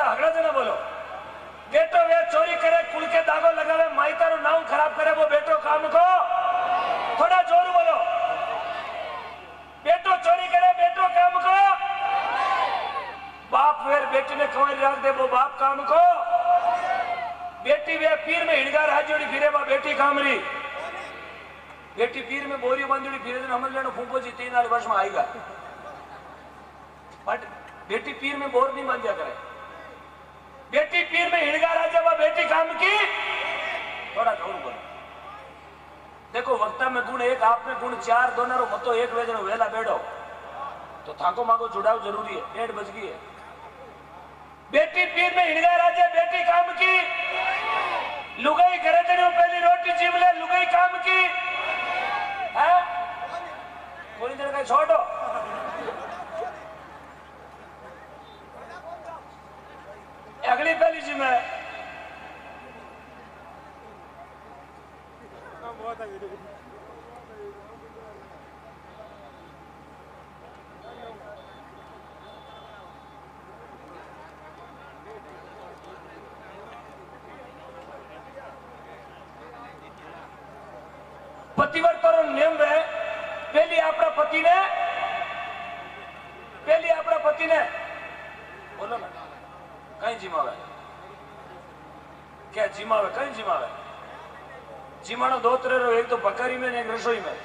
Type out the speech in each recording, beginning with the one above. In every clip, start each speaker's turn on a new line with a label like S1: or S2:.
S1: हगड़ा जना बोलो। बेटो वे चोरी करे कुल के दागो लगावे माई तारो नाम खराब करे वो बेटो काम को थोड़ा जोर बोलो। बेटो चोरी करे बेटो काम को बाप वेर बेटी ने कमाई रख दे वो बाप काम को बेटी वे पीर में हिड़गार हाजोड़ी फिरे वो बेटी कामरी बेटी पीर में बोरी बंदड़ी फिरे तो हमल लेनो फूंको जी 3 वर्ष में आएगा बट बेटी पीर में बोर नहीं बन जा करे बेटी पीर में हिड़गार आ जावा बेटी काम की थोड़ा जोर बोलो। देखो वक्ता में गुण एक आप में गुण 4 दोनों मतो एक वेजनो वेला बैठो तो थाको माको जुड़ाव जरूरी है। 8 बज गई है। बेटी पीर में हिड़गार आ जाए बेटी काम की लुगाई घरे जने पहली रोटी जीव ले लुगाई काम की है कोई जन का छोड़ो अगली पहली जी में पतिव्रता नियम है पहली अपना पति ने बोलो ना कहीं जिमावे क्या जिमावे कहीं जिमावे जिमाणो 2 तरह रो एक तो बकरी में एक रसोई में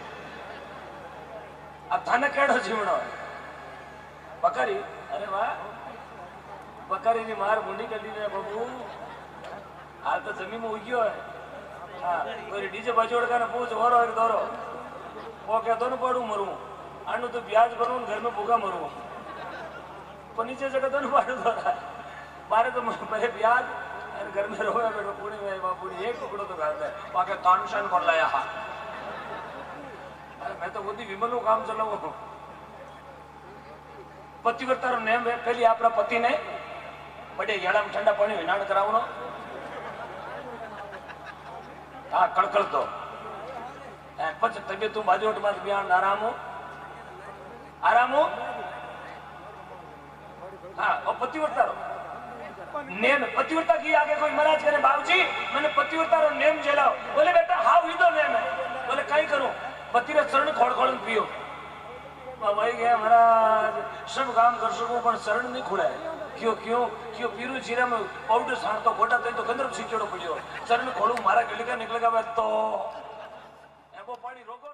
S1: अब थाने केड़ो जिमणो बकरी अरे वाह बकरी नी मार मुंडी कर दी ने बाबू हाल तो जमीन में उगियो है। हाँ कोई डीजे बजोड़ का ना पूछ वरो एक दौरो वो क्या दोनों पड़ू मरू आनु तो ब्याज भरू घर में भूखा मरू तो नीचे जगह दोनों पाड़ू दौरा मारे तो मेरे ब्याज घर में रोया बेटो पूरी में बापूरी एक टुकड़ो तो खाता है वाके तानशान कर लाया हा अरे मैं तो बुद्धि विमल काम चलाऊ पतिव्रता रो नेम है पहली अपना पति ने बड़े याड़ा में ठंडा पानी विनाण करावनो हाँ कड़कड़ दो पच तबियत बाजोट मत बयान आराम हो हाँ और पतिव्रता रो नेम पतिव्रता की आगे कोई महाराज करे बाबूजी मैंने पतिव्रता रो नेम जलाओ बोले बेटा हाउ ही दो नेम है बोले कहीं करूं पति रे शरण खोड़ खोड़ पियो भाई गया महाराज सब काम कर सकूं पर शरण नहीं खुड़ाए क्यों क्यों क्यों पीरू जीरा में पाउडर साण तो गोटा तो गंदर सीचड़ो पड़ियो शरण खोड़ू मारा गलिका निकलेगा तो एबो पानी रोको